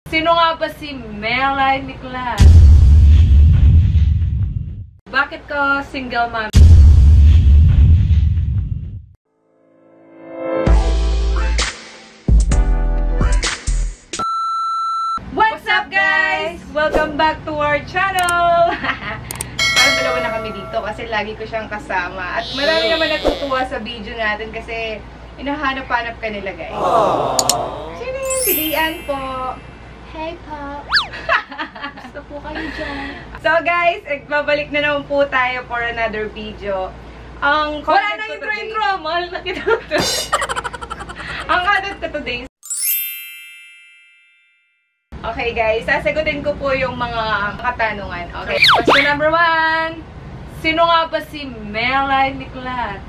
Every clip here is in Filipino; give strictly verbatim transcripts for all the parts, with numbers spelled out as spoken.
Sino nga ba si Melay Miklat? Bakit ka single mom? What's up guys? Welcome back to our channel! Parang dalawa na kami dito kasi lagi ko siyang kasama. At marami naman natutuwa sa video natin kasi inahanap-hanap ka nila guys. Aww. Sino yun? Si Lian po. Hey po. Gusto po kayo dyan. So guys, babalik na naman po tayo for another video. Ang Wala na intro intro, mahal na kita. Ang content ko today. Okay guys, sasagutin ko po yung mga katanungan. Okay, question number one. Sino nga ba si Melay Miklat?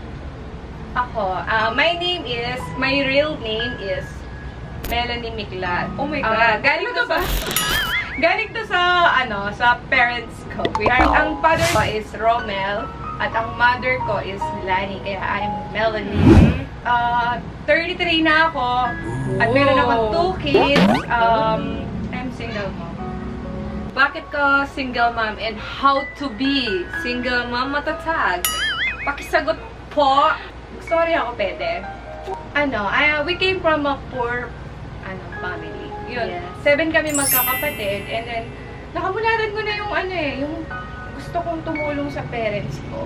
Ako, uh, my name is, my real name is Melanie Miklat. Oh my God. Uh, galing to sa, galing to sa, ano, sa parents ko. Oh. Ang father ko is Romel, at ang mother ko is Lani, kaya I'm Melanie. Uh, thirty-three na ako, at meron akong two kids. Um, I'm single mom. Bakit ka single mom and how to be single mom matatag? Pakisagot po. Sorry ako, pwede. Ano, uh, we came from a poor ano, family. Yun. Yes. Seven kami magkakapatid, and then nakamularan ko na yung ano eh, yung gusto kong tumulong sa parents ko.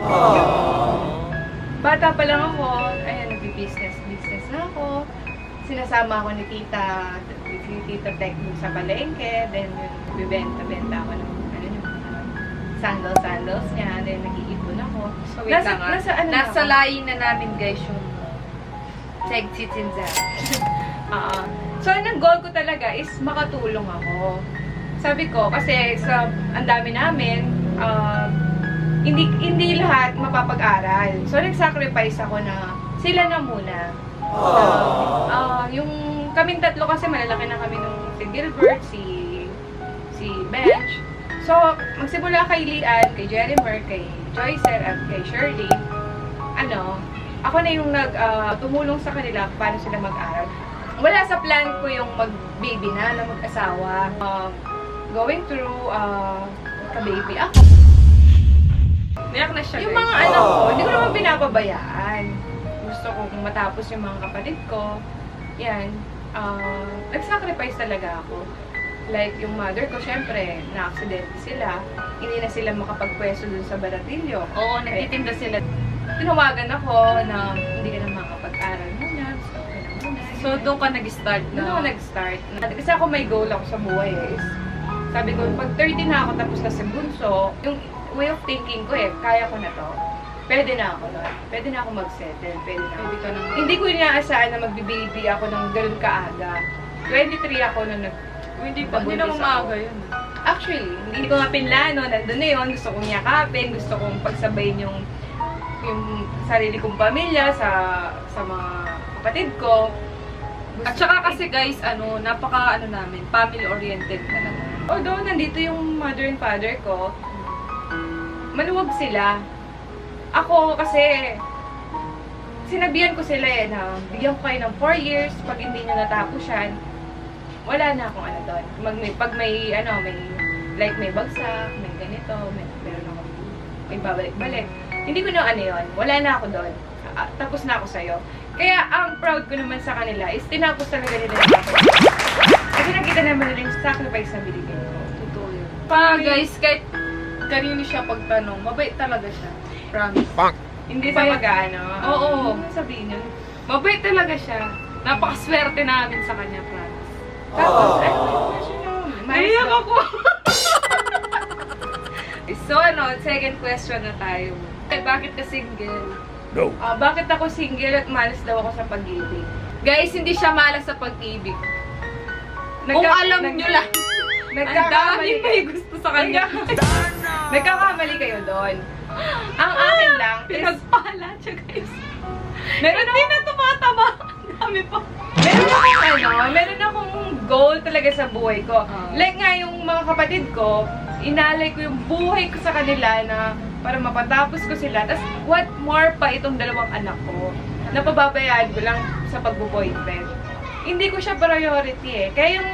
Aww. Bata pa lang ako, ayan, nag-business, business na ako. Sinasama ako ni tita, ni tita Tech sa palengke, then bibenta-benta ako ng ano yung sandals-sandals niya, then nag-iipon ako. So wait nasa, lang, nasa, ano nasa layin na namin guys yung tag-titinza. Uh, so, ang goal ko talaga is makatulong ako. Sabi ko, kasi sa ang dami namin, uh, hindi hindi lahat mapapag-aral. So, nag-sacrifice ako na sila na muna. Uh, uh, yung kaming tatlo kasi malalaki na kami nung si Gilbert, si si Bench. So, magsimula kay Lian, kay Jerimer, kay Joycer, at kay Shirley. Ano, ako na yung nag uh, tumulong sa kanila paano sila mag-aral. Wala sa plan ko yung mag-baby na, na mag-asawa. Uh, going through, uh, ka-baby ako. Niyak na siya, yung guys. mga anak ko, hindi ko naman pinapabayaan. Gusto ko matapos yung mga kapatid ko. Yan. Uh, nag-sacrifice talaga ako. Like, yung mother ko, syempre, na-accident sila. Hindi na sila makapagpwesto dun sa Baratillo. Oo, nagtitinda sila. Tinawagan ako na hindi ka na makapag-aral muna. So, doon ka nag-start na? Doon ako nag-start. Kasi ako may goal ako sa buhay is, sabi ko, pag thirty na ako tapos na si Bunso, yung way of thinking ko eh, kaya ko na to. Pwede na ako nun. Pwede na ako mag-settle. Pwede na Pwede ka na. Hindi ko inaasahan na mag-baby ako ng ganun kaaga. twenty-three ako nung nag Hindi pa, hindi na umaga yun. Actually, hindi ko nga pinlano. Nandun na yun. Gusto kong yakapin. Gusto kong pagsabayin yung yung sarili kong pamilya sa sa mga kapatid ko. At saka kasi guys, ano, napaka ano namin, family-oriented talaga. Although nandito yung mother and father ko, maluwag sila. Ako kasi, sinabihan ko sila eh, na bigyan ko kayo ng four years, pag hindi nyo natapos yan, wala na akong ano doon. Mag, may, pag may, ano, may, like may bagsak, may ganito, may, meron ako, may babalik-balik. Hindi ko na ano yun, wala na ako doon. Uh, tapos na ako sa'yo. Kaya, ang proud ko naman sa kanila is tinapos talaga nila yung ako. Kasi nakita naman nila yung sacrifice na binigay ko. Totoo yun. Pa guys, kahit kanino siya pagtanong, mabait talaga siya. Promise. Punk. Hindi sa mag-ano. Oo. Ano sabihin yun? Mabait talaga siya. Napakaswerte namin sa kanya, promise. Tapos, oh. Ano yung question nyo? Naiyak ako. So, ano, second question na tayo. Eh, bakit ka single? No. Uh, bakit ako single at malas daw ako sa pag-ibig? Guys, hindi siya malas sa pag-ibig. Nagka Kung alam nyo lang, ang dami may gusto sa kanya. Nagkakamali kayo doon. Ang akin lang, pinagpala siya guys. Meron hindi na tumataba. Ang dami pa. Meron akong ano, meron akong goal talaga sa buhay ko. Uh. Like nga yung mga kapatid ko, inalay ko yung buhay ko sa kanila na para mapatapos ko sila. Tapos, what more pa itong dalawang anak ko, napababayaan ko lang sa pagbo-boyfriend. Hindi ko siya priority eh. Kaya yung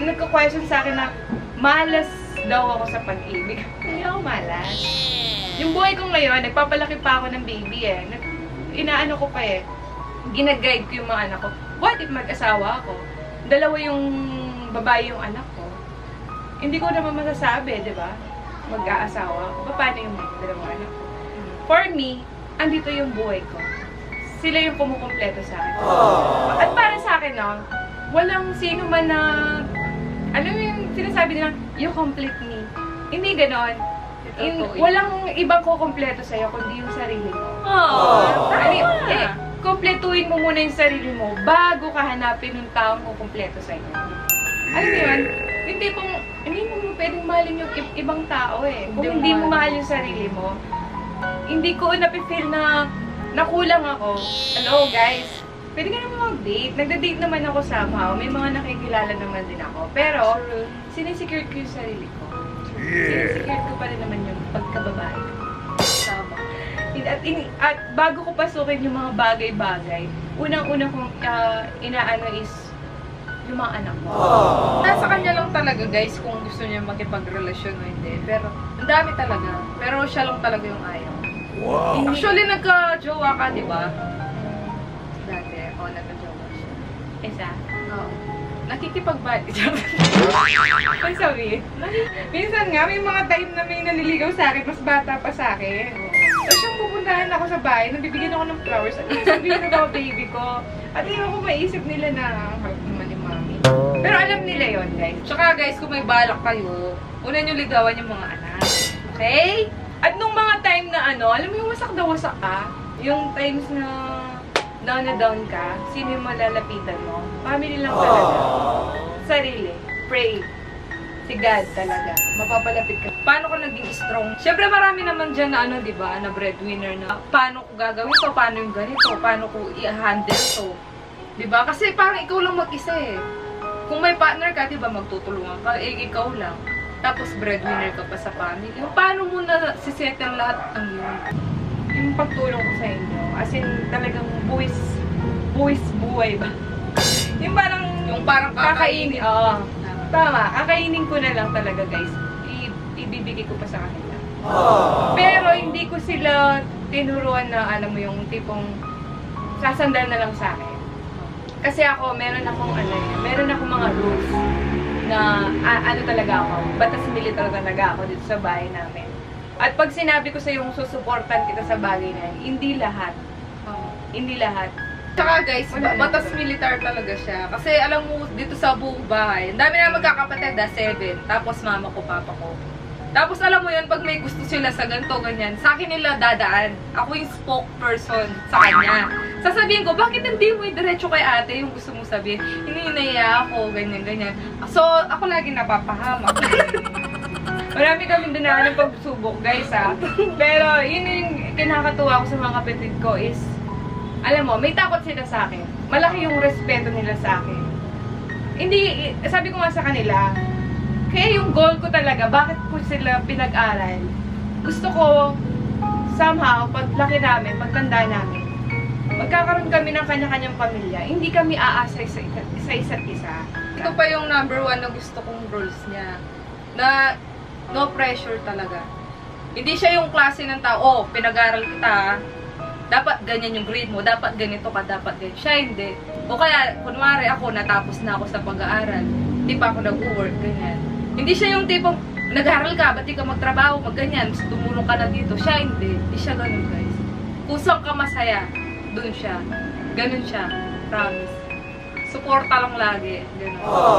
nagko-question sa akin na malas daw ako sa pag-ibig. Hindi ako malas. Yung buhay ko ngayon, nagpapalaki pa ako ng baby eh. Nag, inaano ko pa eh. Ginaguide ko yung mga anak ko. What if mag-asawa ako? Dalawa yung babae yung anak ko. Hindi ko naman masasabi, di ba? Mag-aasawa ako. Paano yung dalawang anak ko? For me, andito yung buhay ko. Sila yung kumukumpleto sa akin. At para sa akin, no, walang sino man na, alam mo yung sinasabi nila, you complete me. Hindi ganon. In, walang ibang kukumpleto sa'yo, kundi yung sarili mo. Oh, Ay, eh, kumpletuhin mo muna yung sarili mo bago ka hanapin ng taong kukumpleto sa'yo. Alam mo yun? Hindi pong, hindi mo pwedeng mahalin yung ibang tao eh. Kung hindi mo mahal yung sarili mo, hindi ko napifeel na nakulang ako. Hello guys, pwede ka naman mag-date. Nagda-date naman ako somehow. May mga nakikilala naman din ako. Pero, sinisecure ko yung sarili ko. Sinisecure ko pa rin naman yung pagkababae. Tama. At, in, at bago ko pasukin yung mga bagay-bagay, unang-una kong uh, inaano is yung mga anak ko. Nasa kanya lang talaga guys kung gusto niya makipagrelasyon o hindi. Pero, ang dami talaga. Pero siya lang talaga yung ayaw. Wow. Actually, nagka-jowa ka, di ba? Dati, o, nagka-jowa siya. Isa. Oo. Nakikipag-bad. Ang sabi, minsan nga, may mga time na may naniligaw sa akin, mas bata pa sa akin. Tapos siyang pupuntahan ako sa bahay, nabibigyan ako ng flowers, at sabihin daw baby ko. At hindi ako maisip nila na, heart naman ni mami. Pero alam nila yon guys. Tsaka guys, kung may balak kayo, una nyo ligawan yung mga anak. Okay? At nung mga time na ano, alam mo yung wasak na wasak ka, yung times na down na down ka, sino yung malalapitan mo? Family lang talaga. Sarili. Pray. Si God talaga. Mapapalapit ka. Paano ko naging strong? Siyempre marami naman dyan na ano, di ba, na breadwinner na paano ko gagawin to, paano yung ganito, paano ko i-handle to. Di ba? Kasi parang ikaw lang mag-isa eh. Kung may partner ka, di ba, magtutulungan ka, eh, ikaw lang. Tapos breadwinner ka pa sa family. Yung paano mo na sisettle lahat ang yun? Yung pagtulong ko sa inyo, as in talagang buwis, buwis buhay ba? Yung parang, Yung parang kakainin. kakainin. Oo. Tama, kakainin ko na lang talaga guys. I ibibigay ko pa sa kanila. Pero hindi ko sila tinuruan na, alam mo yung tipong sasandal na lang sa akin. Kasi ako, meron akong ano eh, meron akong mga rules na a ano talaga ako, batas militar talaga ako dito sa bahay namin. At pag sinabi ko sa yung susuportan kita sa bagay na yan, hindi lahat. Oo. Hindi lahat. Tsaka guys, batas militar talaga siya. Kasi alam mo, dito sa buong bahay, ang dami na magkakapatid, ah, seven. Tapos mama ko, papa ko. Tapos alam mo yun, pag may gusto sila sa ganito, ganyan, sa akin nila dadaan. Ako yung spokesperson sa kanya. Sasabihin ko, bakit hindi mo diretso kay ate yung gusto mong sabihin? Hindi, naiya ako, ganyan, ganyan. So, ako lagi napapahamak. Marami kami dinaan ng pagsubok, guys, ha. Pero, yun yung kinakatuwa ko sa mga kapatid ko is, alam mo, may takot sila sa akin. Malaki yung respeto nila sa akin. Hindi, sabi ko nga sa kanila, kaya yung goal ko talaga, bakit ko sila pinag-aral? Gusto ko, somehow, paglaki namin, pagtanda namin, magkakaroon kami ng kanya-kanyang pamilya. Hindi kami aasa sa, sa isa't isa. Ito pa yung number one na gusto kong rules niya. Na no pressure talaga. Hindi siya yung klase ng tao, oh, pinag-aral kita, dapat ganyan yung grade mo, dapat ganito ka, dapat ganyan. Siya hindi. O kaya, kunwari ako, natapos na ako sa pag-aaral, hindi pa ako nag-work, ganyan. Hindi siya yung tipong, nag-aaral ka, ba't di ka magtrabaho, magganyan, tumulong ka na dito. Siya hindi. Hindi siya ganun, guys. Kung saan ka masaya, dun siya. Ganun siya. Promise. Suporta lang lagi. Ganun.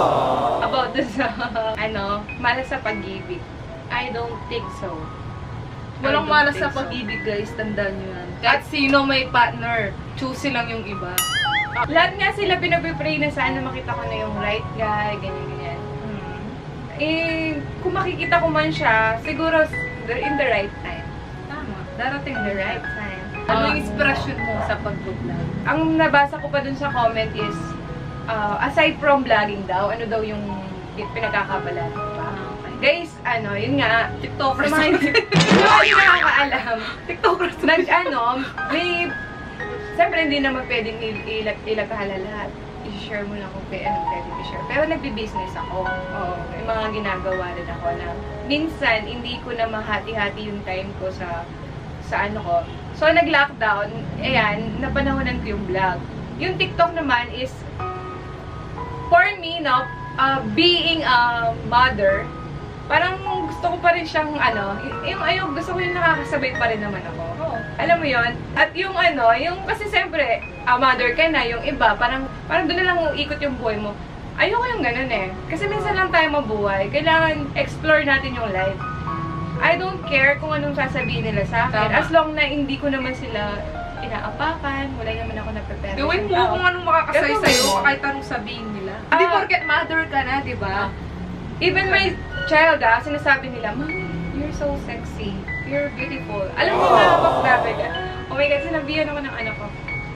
About this, ano, malas sa pag-ibig. I don't think so. Walang I don't malas think sa so. pag-ibig, guys. Tandaan nyo yan. Kahit sino may partner, choose lang yung iba. Lahat nga sila pinag-pray na sana makita ko na yung right guy, ganyan-ganyan. Hmm. Eh, kung makikita ko man siya, siguro in the right time. Tama. Darating In the na right time. Ano Ah, yung inspirasyon mo sa pag-vlog? Ang nabasa ko pa dun sa comment is, uh, aside from vlogging daw, ano daw yung pinagkakabalan pa. Guys, ano, yun nga, TikTokers. sa mga hindi sa mga hindi nakakaalam, TikTokers. nag, ano, may, siyempre hindi naman pwedeng il- ilag, ilaghala lahat. i-share mo na kung kaya anong pwede i-share. Pero nagbi-business ako. Oo. May mga ginagawa rin ako na minsan, hindi ko na mahati-hati yung time ko sa sa ano ko. So, nag-lockdown, ayan, napanahonan ko yung vlog. Yung TikTok naman is, for me, no, uh, being a mother, parang gusto ko pa rin siyang, ano, yung ayun, gusto ko yung nakakasabay pa rin naman ako. Oh. Alam mo yon. At yung ano, yung, kasi siyempre, a mother ka na, yung iba, parang, parang doon na lang ikot yung buhay mo. Ayoko yung ganun eh. Kasi minsan lang tayo mabuhay. Kailangan explore natin yung life. I don't care kung anong sasabihin nila sa akin. Tama. As long na hindi ko naman sila inaapakan, wala naman ako na-prepare. Gawin mo kung anong makakasay Gagawin sa'yo, mo. kahit anong sabihin nila. Ah. Hindi porket mother ka na, di ba? Even my child, ah, sinasabi nila, Mommy, you're so sexy. You're beautiful. Alam mo na, bakit ka? Oh my God, sinabihan ako ng anak ko.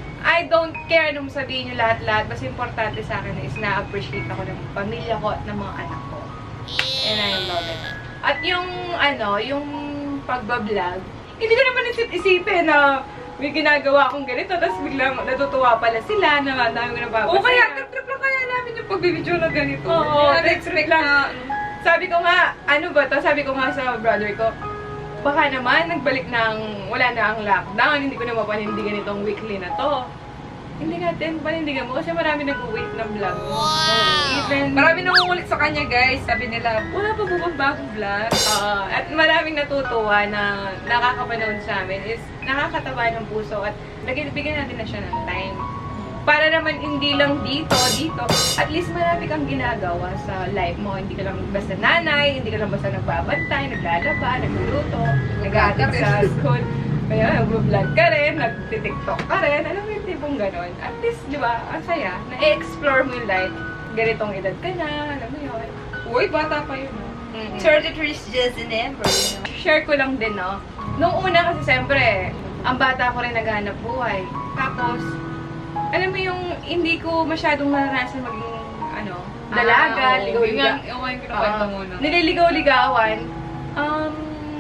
I don't care nung sabihin nyo lahat-lahat. Mas importante sa akin is na-appreciate ako ng pamilya ko at ng mga anak ko. And I love it. At yung, ano, yung pagbablog, hindi ko naman isip-isipin na may ginagawa akong ganito, tapos biglang natutuwa pala sila na dami ko nababasa. O kaya, trip-trip lang kaya namin yung pagbibidyo na ganito. Oo, trip-trip lang. Sabi ko nga, ano ba to? Sabi ko nga sa brother ko, baka naman nagbalik ng, wala na ang lockdown, hindi ko na mapanindigan itong weekly na to. Hindi natin panindigan mo kasi marami nag-wait ng vlog mo. Wow. Even, Marami nangungulit sa kanya, guys. Sabi nila, wala pa ba bang bagong vlog? uh, at maraming natutuwa na nakakapanood sa amin is nakakataba ng puso at bigyan natin na siya ng time. Para naman hindi lang dito, dito, at least marami kang ginagawa sa life mo. Hindi ka lang basta nanay, hindi ka lang basta nagbabantay, naglalaba, nagluluto, nag-aatid sa school. Kaya nag-vlog ka rin, nag-tiktok ka rin, alam mo yung tipong ganon. At least, di ba, ang saya, na-explore mo yung life. Ganitong edad ka na, alam mo yun. Uy, bata pa yun, no? Mm-hmm. thirty-three is just an number, you know? Share ko lang din, no? Nung una kasi, siyempre, ang bata ko rin naghanap buhay. Tapos, alam mo yung hindi ko masyadong naranasan maging, ano, dalaga, ah, ligaw-ligaw. Yung kinukwento mo, no? Nililigaw-ligawan. Um,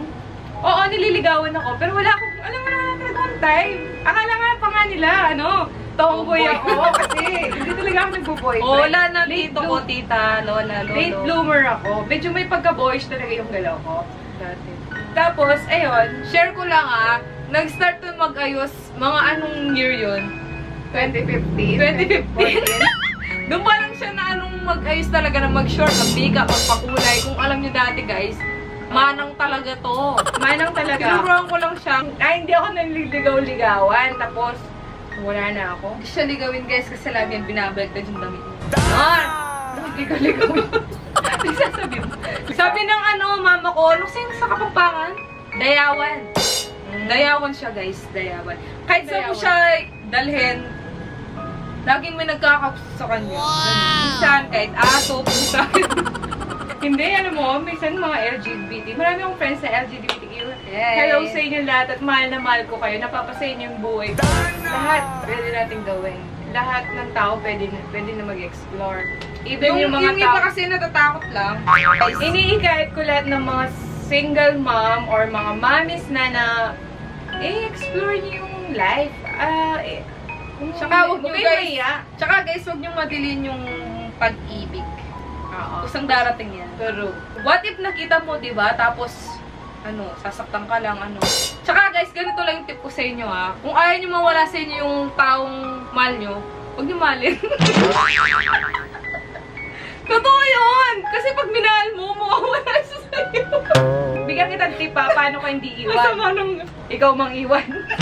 oo, nililigawan ako, pero wala akong, alam mo na, talagang time. Akala nga pa nga nila, ano, tomboy ako, kasi hindi talaga ako nagbo-boyfriend. Oh, wala na Late dito ko, bloom- tita, lola, lolo. Late bloomer ako. Medyo may pagka-boyish talaga yung galaw ko. Dati. Tapos, ayun, Share ko lang ah, nag-start to mag-ayos, mga anong year yun? twenty fifteen. twenty fifteen? Doon pa lang siya na anong mag-ayos talaga na mag-short, mag-makeup, magpakulay. Kung alam niyo dati guys, manang talaga to. Manang talaga. Tinuruan ko lang siya. Ay, hindi ako naliligaw-ligawan. Tapos, wala na ako. Hindi siya ligawin guys kasi lagi yung binabagtad yung damit niya. Man! Naliligaw-ligawin. Sasabi mo. Sabi ng ano, mama ko, ano kasi sa Kapampangan? Dayawan. Dayawan siya guys, dayawan. Kahit saan mo Dayawan. siya dalhin, laging may nagkakagusto sa kanya. Wow. Minsan, kahit aso, pusa. Hindi, alam mo, minsan mga L G B T. Marami akong friends na L G B T Q. Yes. Hello sa inyo lahat at mahal na mahal ko kayo. Napapasaya niyo yung buhay ko. Lahat pwede nating gawin. Lahat ng tao pwede na, pwede na mag-explore. Even Yung, yung, mga yung tao. iba kasi natatakot lang. Iniikayat ko lahat ng mga single mom or mga mommies na na i-explore niyo yung life. Ah, eh, Tsaka huwag huwag niyo kayo guys, mahiya. tsaka guys, huwag niyo madilin yung pag-ibig. Oo. Kusang darating yan. Pero, What if nakita mo, di ba? Tapos, ano, sasaktan ka lang, ano. Tsaka guys, ganito lang yung tip ko sa inyo, ha. Kung ayaw nyo mawala sa inyo yung taong mahal nyo, huwag nyo mahalin. Totoo yun! Kasi pag minahal mo, mawawala siya sa'yo. bigyan kita tip pa, paano ka hindi iwan? Masama nung... Ikaw mang iwan.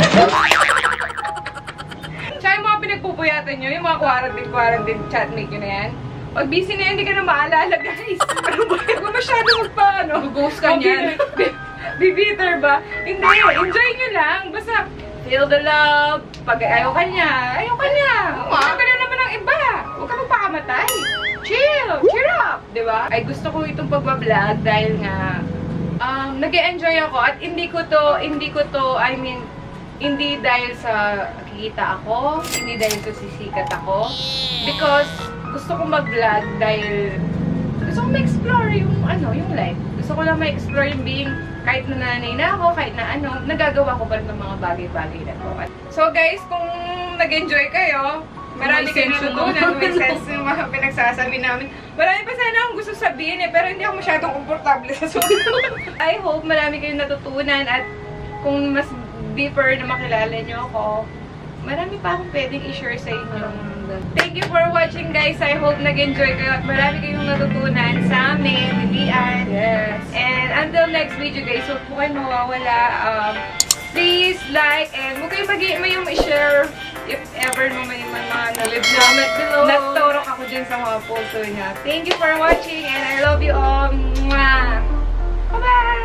Tsaka yung mga pinagpupuyatan nyo, yung mga quarantine-quarantine chatmate nyo na yan, pag busy na yan, hindi ka na maalala, guys. Ano ba? Huwag masyado magpa, ano? Ghost ka niyan. Bibiter ba? Hindi, enjoy nyo lang. Basta, feel the love. Pag ayaw ka niya, ayaw ka niya. Huwag ka na naman ng iba. Huwag ka magpakamatay. Chill, cheer up. Diba? Ay, gusto ko itong pagbablog dahil nga, um, nag-e-enjoy ako at hindi ko to, hindi ko to, I mean, hindi dahil sa kikita ako, hindi dahil sa sisikat ako. Because, gusto ko mag-vlog dahil gusto ko ma-explore yung, ano, yung life. Gusto ko lang ma-explore yung being, kahit na nanay na ako, kahit na ano, nagagawa ko pa rin ng mga bagay-bagay na to. So guys, kung nag-enjoy kayo, Marami May kayong sense yun, natutunan, no? may sense yung mga pinagsasabi namin. Marami pa sana akong gusto sabihin eh, pero hindi ako masyadong komportable sa susunod. I hope marami kayong natutunan at kung mas deeper na makilala nyo ako, marami pa akong pwedeng i-share sa inyo. Thank you for watching, guys. I hope nag-enjoy kayo at marami kayong natutunan sa amin, ni Lian. Yes. And until next video, guys, huwag po kayo mawawala. Um, please like and huwag kayo mag- may yung i-share if ever mo may mga nalib na Comment below. nagtorok ako dyan sa mga posto niya. Thank you for watching and I love you all. Mwah! Bye-bye!